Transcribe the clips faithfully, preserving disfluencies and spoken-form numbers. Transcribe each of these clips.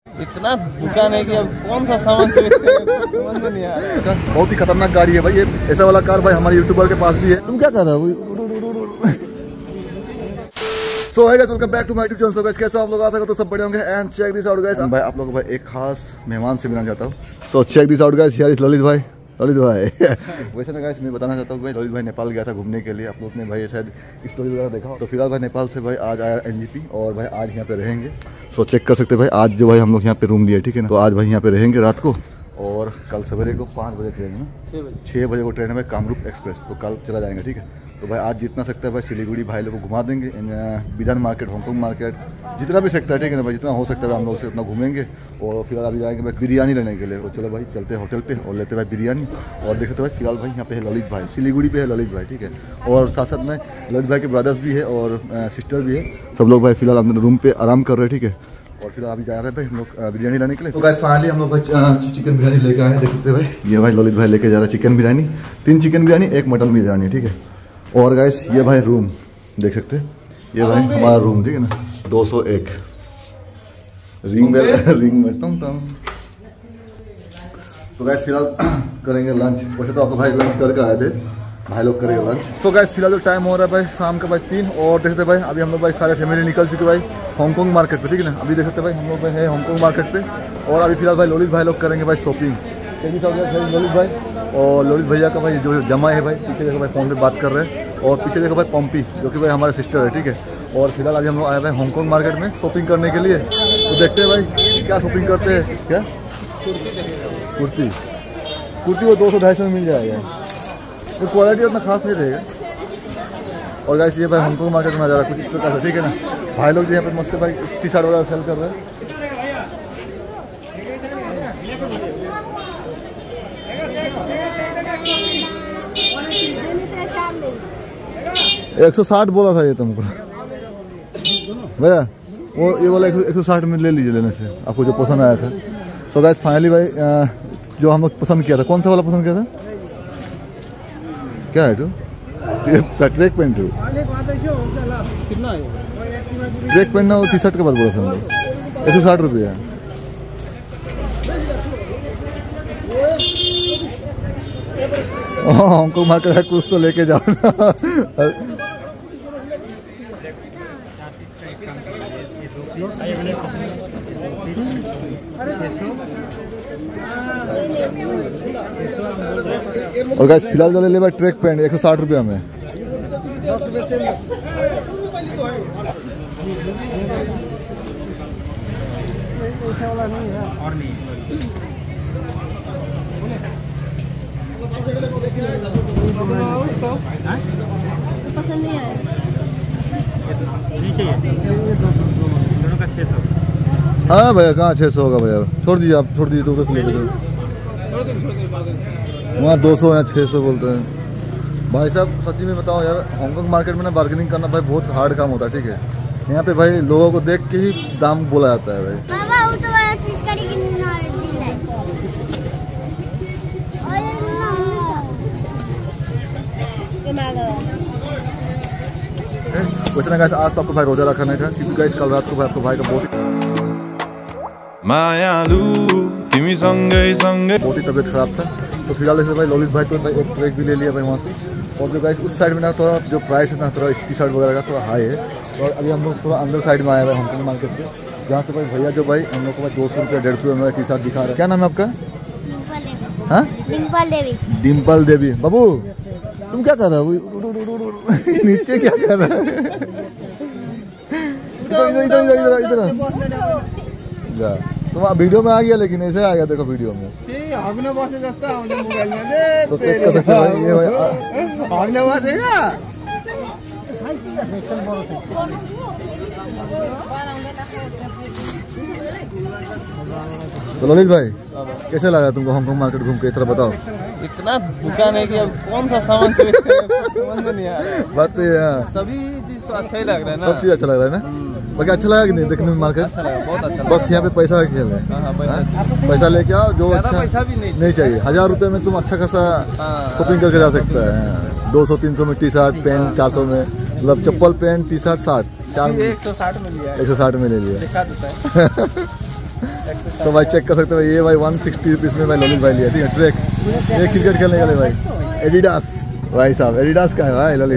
इतना दुकान है कि अब कौन सा सामान समझ में नहीं आ रहा है। बहुत ही खतरनाक गाड़ी है भाई ये, ऐसा वाला कार भाई हमारे यूट्यूबर के पास भी है। तुम क्या कर रहे हो? So hey guys, welcome back to my YouTube channel. So guys, कैसे आप लोग? आशा करते हो सब बढ़िया होंगे। And check this out guys, भाई आप लोगों को भाई एक खास मेहमान से मिलना चाहता हूँ। So check this out guys, here is Lalit भाई। ललित भाई वैसे ना गाइस मैं बताना चाहता हूँ भाई, ललित भाई नेपाल गया था घूमने के लिए। आप लोग ने भाई शायद स्टोरी वगैरह देखा हो। तो फिलहाल भाई नेपाल से भाई आज आया एनजीपी और भाई आज यहाँ पे रहेंगे। सो चेक कर सकते हैं भाई, आज जो भाई हम लोग यहाँ पे रूम लिए, ठीक है ना। तो आज भाई यहाँ पे रहेंगे रात को और कल सवेरे को पाँच बजे ट्रेन है ना, छः बजे छः बजे को ट्रेन है भाई कामरूप एक्सप्रेस। तो कल चला जाएंगे, ठीक है। तो भाई आज जितना सकता है भाई सिलीगुड़ी भाई लोग को घुमा देंगे, बिजन मार्केट, हांगकांग मार्केट, जितना भी सकता है, ठीक है ना भाई, जितना हो सकता है हम लोग से उतना घूमेंगे। और फिलहाल अभी जाएंगे भाई बिरयानी लेने के लिए। तो चलो भाई चलते हैं होटल पे और लेते भाई बिरयानी। और देख सकते भाई फिलहाल भाई यहाँ पे है ललित भाई, सिलीगुड़ी पे है ललित भाई, ठीक है। और साथ साथ में ललित भाई के ब्रदर्स भी है और सिस्टर भी है। सब लोग भाई फिलहाल अंदर रूम पे आराम कर रहे हैं, ठीक है। और फिर अभी जा रहे हैं भाई हम लोग बिरयानी लाने के लिए। तो गाइस फाइनली हम लोग भाई चिकन बिरयानी लेकर आए हैं, देख सकते हैं भाई। ये भाई ललित भाई लेके जा रहा है चिकन बिरयानी, तीन चिकन बिरयानी, एक मटन बिरयानी, ठीक है। और गाइस ये भाई रूम देख सकते हैं, ये भाई हमारा रूम, ठीक है ना। दो सौ एक रिंग बेल रिंग में तम तम। तो गाइस फिलहाल करेंगे लंच। वैसे तो आपको भाई लंच करके आए थे, भाई लोग करेंगे लंच। तो गाइस फिलहाल जो टाइम हो रहा है भाई शाम का भाई तीन। और देख सकते भाई अभी हम लोग भाई सारे फैमिली निकल चुके भाई हांगकांग मार्केट पे, ठीक है ना। अभी देख सकते भाई हम लोग भाई है हांगकांग मार्केट पे। और अभी फिलहाल भाई ललित भाई लोग करेंगे भाई शॉपिंग। ललित भाई और ललित भैया का भाई जो जमा है भाई, पीछे देखो भाई फोन पे बात कर रहे हैं। और पीछे देखो भाई पंपी जो कि भाई हमारे सिस्टर है, ठीक है। और फिलहाल अभी हम लोग आए भाई हांगकांग मार्केट में शॉपिंग करने के लिए। तो देखते हैं भाई क्या शॉपिंग करते हैं। क्या कुर्ती कुर्ती वो दो सौ ढाई सौ में मिल जाएगा, तो क्वालिटी उतना खास नहीं रहेगा। और गाइस ये भाई हांगकांग मार्केट में नज़ारा कुछ इस प्रकार से, ठीक है ना। भाई लोग जो यहाँ पे मस्त भाई टी शर्ट वगैरह सेल कर रहे हैं। एक सौ साठ बोला था ये तुमको भैया, वो ये वाला एक सौ साठ में ले लीजिए लेने से, आपको जो पसंद आया था। सो गाइस फाइनली भाई जो हम लोग पसंद किया था, कौन सा वाला पसंद किया था? क्या है तो ट्रैक पैंट है, ट्रैक पैंट ना, वो टी शर्ट के बाद बोला था हम लोग। एक सौ साठ रुपये है। हमको मार्केट है, कुछ तो लेके जाओ ना। और गाइस फिलहाल जो ले ले भाई ट्रैक पैंट एक सौ साठ रुपया में। पसंद नहीं आया, दोनों का छः सौ। हाँ भैया कहाँ छः सौ होगा भैया, छोड़ दीजिए आप, छोड़ दीजिए। दो सौ ले लीजिए, वहाँ दो सौ यहाँ छः सौ बोलते हैं। भाई साहब सच्ची में बताओ यार, हांगकांग मार्केट में ना बार्गेनिंग करना भाई बहुत हार्ड काम होता है, ठीक है। यहाँ पे भाई लोगों को देख के ही दाम बोला जाता है भाई। वैसे ना गाइस आज तो आपको भाई रोजा रखा नहीं था, क्योंकि गाइस कल रात को भाई आपको भाई का बहुत बहुत ही तबीयत खराब था। तो फिलहाल जैसे भाई ललित भाई तो भाई एक ट्रैक भी ले लिया भाई वहाँ से। और जो गाइस उस साइड में ना थोड़ा जो प्राइस है ना थोड़ा टी शर्ट वगैरह का थोड़ा हाई है। और अभी हम लोग थोड़ा अंदर साइड में आए हुए हांगकांग मार्केट पे, जहाँ से भाई भैया जो भाई हम लोग को भाई दो सौ रुपये डेढ़ सौ में टी शर्ट दिखा रहे हैं। क्या नाम है आपका? हाँ डिम्पल देवी। डिम्पल देवी। बाबू तुम क्या कर रहे हो? नीचे क्या कर रहा है? इधर इधर इधर इधर इधर तुम वीडियो में आ गया, लेकिन ऐसे आ गया देखो वीडियो में। हमने बस जाता हमने मोबाइल में दे तो चेक कर सकते हैं भाई, ये भाई हमने बात है ना। तो ललित भाई कैसे लगा तुमको हांगकांग मार्केट घूम के? इतना बताओ। इतना दुकान है कि अब कौन सा सामान समझ में नहीं आ रहा है। बात तो ये है, सभी चीज तो अच्छा ही लग रहा है ना, सब चीज अच्छा लग रहा है ना। बाकी अच्छा लगा कि नहीं देखने में मार्केट? अच्छा लगा, बहुत अच्छा। बस यहाँ पे पैसा का खेल है। हाँ, हाँ, पैसा, पैसा लेके आओ, जो अच्छा पैसा भी नहीं, नहीं चाहिए। हजार रुपए में तुम अच्छा खासा शॉपिंग करके जा सकता है। दो सौ तीन सौ में टी शर्ट पैंट, चार सौ में मतलब चप्पल पैंट टी शर्ट साठ चार एक सौ साठ में लिया, एक सौ साठ में ले लिया। दिखा देता है। तो भाई चेक कर सकते हो ये भाई वन सिक्सटी रुपीज में भाई ललित भाई लिया, ठीक है। ट्रैक ये क्रिकेट खेलने के लिए भाई एडिडास, भाई साहब एडिडास का है भाई ललित।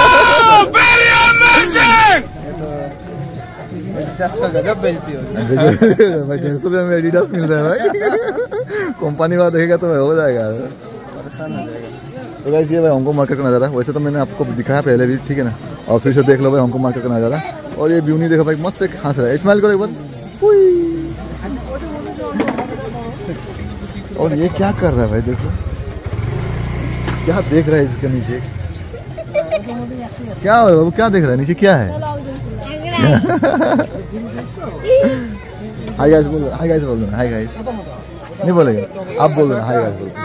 गजब बेचती हो भाई तीन सौ रुपये में एडिडास मिल रहा है भाई। कंपनी वाला देखेगा तो हो जाएगा। तो गाइस ये भाई हांगकांग मार्केट का नज़ारा, वैसे तो मैंने आपको दिखाया पहले भी, ठीक है ना। और फिर से देख लो भाई हांगकांग मार्केट का नज़ारा। और ये ब्यूनी देखो भाई मस्त से हंस रहा है, स्माइल करो एक बार। और ये क्या कर रहा है भाई, देखो क्या देख रहा है इसके नीचे, क्या हो रहा है वो, क्या देख रहा है नीचे, क्या है। हाय गाइस बोल दो, हाय गाइस बोल दो, हाय गाइस नहीं बोलेंगे आप बोल दो, हाय गाइस बोल दो।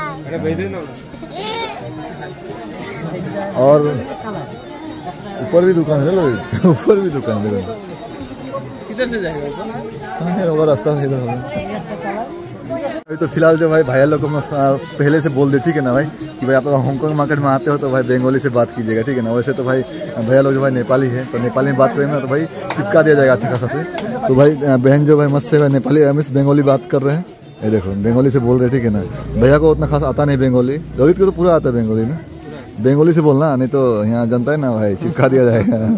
और ऊपर भी दुकान है, ऊपर भी दुकान है। किधर से जाएगा होगा रास्ता इधर होगा। तो फिलहाल जो भाई भैया लोग को पहले से बोल दे, ठीक है ना भाई, कि भाई आप लोग हांगकांग मार्केट में आते हो तो भाई बंगाली से बात कीजिएगा, ठीक है ना। वैसे तो भाई भैया लोग जो भाई नेपाली है, तो नेपाली में बात करेंगे ना तो भाई चिपका दिया जाएगा अच्छा खासा से। तो भाई बहन जो भाई मस्त से भाई नेपाली मिस बंगाली बात कर रहे हैं, ये देखो बंगाली से बोल रहे हैं, ठीक है ना। भैया को उतना खास आता नहीं बंगाली, ललित को तो पूरा आता है बंगाली ना। बंगाली से बोलना, नहीं तो यहाँ जनता है ना भाई चिपका दिया जाएगा।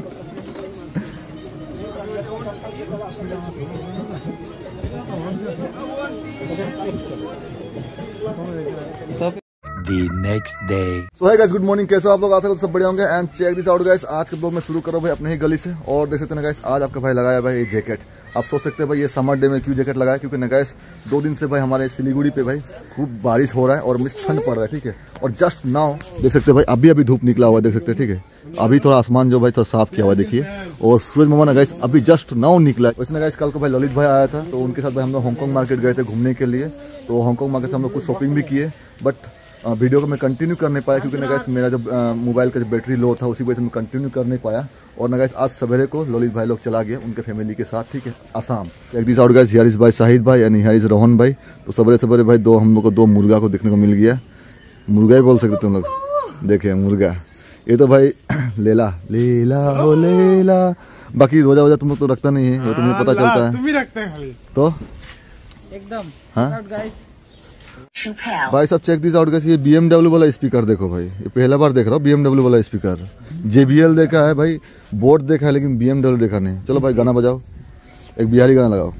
The next day. So hey guys, good morning, कैसे हो आप लोग, आशा करते सब बढ़िया होंगे। And check this out guys, आज के ब्लॉग में शुरू करो भाई अपने ही गली से। और देख सकते हैं गाइस आज आपका भाई लगाया भाई ये जैकेट। आप सोच सकते हैं भाई ये समर डे में क्यों जैकेट लगाया, क्योंकि ना गाइस दो दिन से भाई हमारे सिलीगुड़ी पे भाई खूब बारिश हो रहा है और मिस ठंड पड़ रहा है, ठीक है। और जस्ट नाउ देख सकते हैं भाई अभी अभी धूप निकला हुआ है, देख सकते हैं, ठीक है। अभी थोड़ा आसमान जो भाई थोड़ा साफ किया हुआ देखिए, और सूरज मामा ना गाइस अभी जस्ट नाउ निकला है। वैसे ना गाइस कल को भाई ललित भाई आया था, तो उनके साथ भाई हम लोग हांगकांग मार्केट गए थे घूमने के लिए। तो हांगकांग मार्केट से हम लोग कुछ शॉपिंग भी किए, बट वीडियो को मैं कंटिन्यू कर नहीं पाया क्योंकि ना गाइस मेरा जब मोबाइल का जो बैटरी लो था उसी वजह से मैं कंटिन्यू कर नहीं पाया। और ना गाइस आज सवेरे को ललित भाई लोग चला गए उनके फैमिली के साथ, ठीक है, आसाम। एक this out guys, here is भाई शाहिद भाई एंड हियर इज रोहन भाई। तो सवेरे सवेरे भाई दो हम लोग को दो मुर्गा को देखने को मिल गया, मुर्गा ही बोल सकते तुम लोग, देखे मुर्गा। ये तो भाई लेला लेला हो लेला, बाकी रोजा वोजा तुम लोग तो रखता नहीं है, वो तुम्हें पता चलता है, तुम ही रखते हैं खाली तो एकदम। हाँ भाई सब चेक दिस आउट गाइस, ये बी एम डब्ल्यू वाला स्पीकर देखो भाई, ये पहला बार देख रहा हूँ बी एम डब्ल्यू वाला स्पीकर। जे बी एल देखा है भाई, बोट देखा है, लेकिन बी एम डब्ल्यू देखा नहीं। चलो भाई गाना बजाओ, एक बिहारी गाना लगाओ।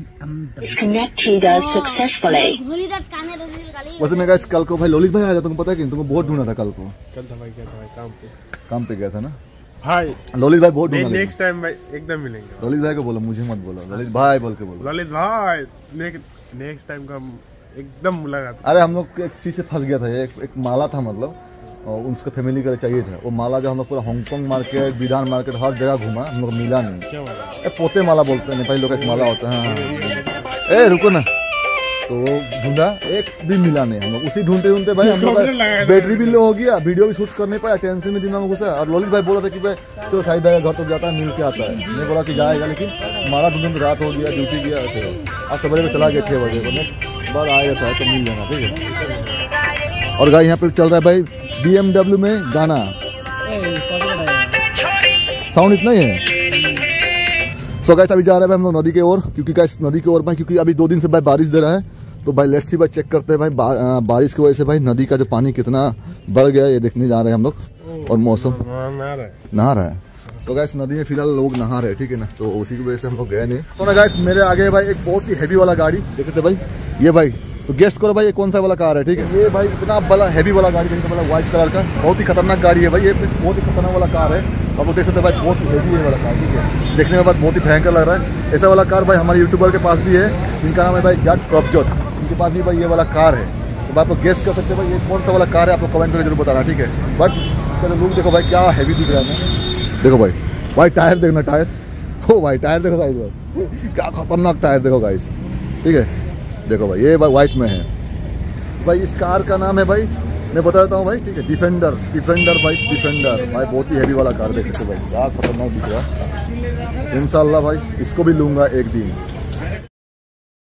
वैसे ना गाइस कल को भाई ललित भाई आया था, तुमको पता है कि तुमको बहुत ढूंढा था कल को। कल था भाई, क्या था भाई, काम पे काम पे गया था ना भाई ललित भाई, बहुत ढूंढा। नेक्स्ट टाइम भाई एकदम मिलेंगे। ललित भाई को बोलो, मुझे मत बोलो, ललित भाई बोल के बोलो। ललित भाई नेक्स्ट टाइम का एकदम मुलाकात। अरे हम लोग एक चीज से फंस गया था, एक, एक माला था मतलब, और उसका फैमिली का चाहिए था। वो माला जो हम लोग पूरा हांगकांग मार्केट, विधान मार्केट हर जगह घूमा, हम लोग मिला नहीं। ए, पोते माला बोलते हैं नेपाली लोग, एक माला होता है। हाँ ए रुको ना, तो ढूंढा एक भी मिला नहीं। हम लोग उसी ढूंढते ढूंढते भाई हम लोग बैटरी भी लो हो गया, वीडियो भी शूट कर नहीं पाया, टेंशन में दिमाग में घुसा। और ललित भाई बोला था कि भाई तो शाहिद भाई घर तो जाता है मिल के आता है, मैं बोला कि जाएगा, लेकिन माला ढूंढने रात हो गया, ड्यूटी गया ऐसे। आज सवेरे में चला गया छः बजे, बार आएगा था तो मिल जाना, ठीक है। और गाइस यहाँ पे चल रहा है भाई बी एम डब्ल्यू में गाना, साउंड इतना ही है। सो गाइस अभी जा रहे हैं हम लोग नदी के ओर, क्योंकि गाइस नदी के ओर भाई क्योंकि अभी दो दिन से भाई बारिश दे रहा है, तो भाई लेट्स सी भाई चेक करते हैं भाई बा, बारिश की वजह से भाई नदी का जो पानी कितना बढ़ गया ये देखने जा रहे हैं हम लोग। और मौसम नहा रहा है, तो गाइस नदी में फिलहाल लोग नहा रहे हैं, ठीक है ना, तो उसी की वजह से हम लोग गए नहीं। तो ना गाइस मेरे आगे भाई एक बहुत ही हैवी वाला गाड़ी देखते भाई, ये भाई तो गेस्ट करो भाई ये कौन सा वाला कार है, ठीक है। ये भाई इतना बड़ा हैवी वाला गाड़ी देखते वाला व्हाइट कलर का, बहुत ही खतरनाक गाड़ी है भाई, ये बहुत ही खतरनाक वाला कार है। आप लोग देख सकते हैं भाई बहुत ही हैवी है वाला कार, ठीक है, देखने में बहुत ही भयंकर लग रहा है। ऐसा वाला कार भाई हमारे यूट्यूबर के पास भी है, इनका नाम है भाई जट प्रभजोत, इनके पास भी भाई ये वाला कार है। तो आप लोग गेस्ट कर सकते हैं भाई ये कौन सा वाला कार है, आप लोग कमेंट करके जरूर बताना, ठीक है। बट इसका लुक देखो भाई क्या हैवी दिख रहा है, देखो भाई भाई टायर देखना, टायर हो भाई टायर देखो साइड में क्या खतरनाक टायर देखो गाइस, ठीक है। देखो भाई ये भाई व्हाइट में है भाई, इस कार का नाम है भाई मैं बता देता हूँ भाई, ठीक है, डिफेंडर डिफेंडर भाई डिफेंडर भाई बहुत ही हैवी वाला कार देख सकते भाई, क्या खतरनाक दिख रहा है। इंशाल्लाह भाई इसको भी लूँगा एक दिन।